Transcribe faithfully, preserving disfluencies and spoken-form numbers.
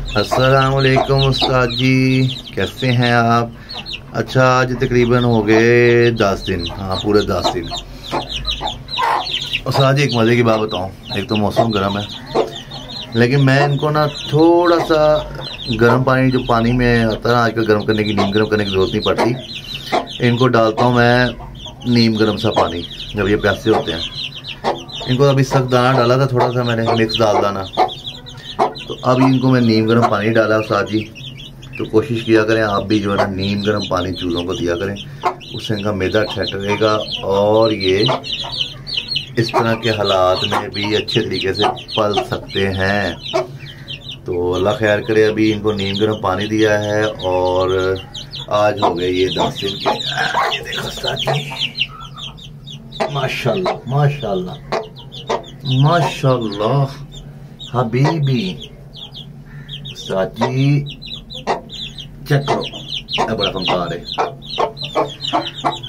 अस्सलाम वालेकुम उस्ताद जी, कैसे हैं आप? अच्छा, आज तकरीबन हो गए दस दिन। हाँ, पूरे दस दिन। उस्ताद जी, एक मज़े की बात बताऊं। एक तो मौसम गर्म है, लेकिन मैं इनको ना थोड़ा सा गर्म पानी, जो पानी में आता है ना आजकल गर्म करने की, नीम गर्म करने की ज़रूरत नहीं पड़ती। इनको डालता हूँ मैं नीम गर्म सा पानी जब ये प्यासे होते हैं। इनको अभी सख्त दाना डाला था, थोड़ा सा मैंने मिक्स दाल दाना, तो अभी इनको मैं नीम गर्म पानी डाला उस्ताद जी। तो कोशिश किया करें आप भी जो है ना नीम गर्म पानी चूज़ों को दिया करें, उससे इनका मैदा ठहर रहेगा और ये इस तरह के हालात में भी अच्छे तरीके से पल सकते हैं। तो अल्लाह खैर करे। अभी इनको नीम गर्म पानी दिया है और आज हो गए ये दस दिन के। ये देखो उस्ताद जी, माशाल्लाह माशाल्लाह माशाल्लाह हबीबी। उस्ताद जी चेक करो, बड़ा फनकार है।